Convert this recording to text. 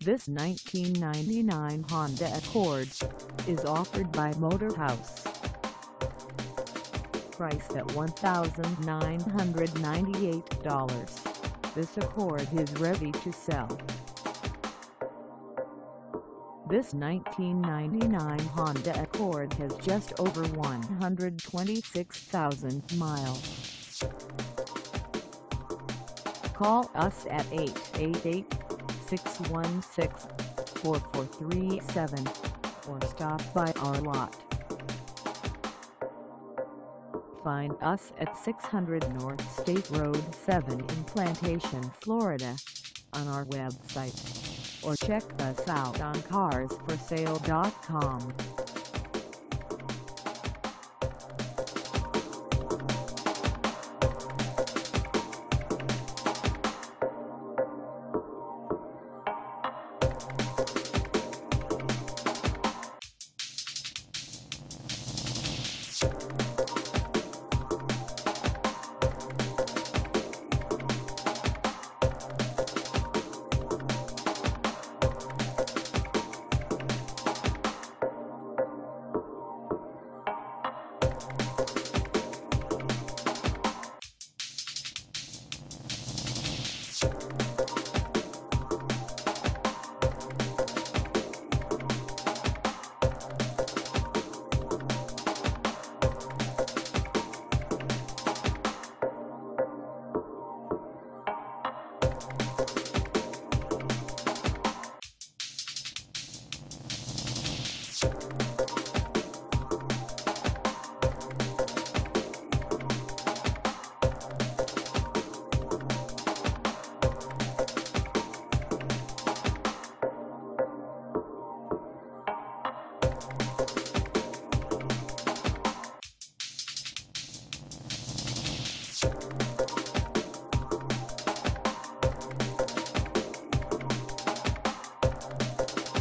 This 1999 Honda Accord is offered by Motorhouse. Priced at $1,998, this Accord is ready to sell. This 1999 Honda Accord has just over 126,000 miles. Call us at 888-616-4437 or stop by our lot. Find us at 600 North State Road 7 in Plantation, Florida, on our website, or check us out on carsforsale.com.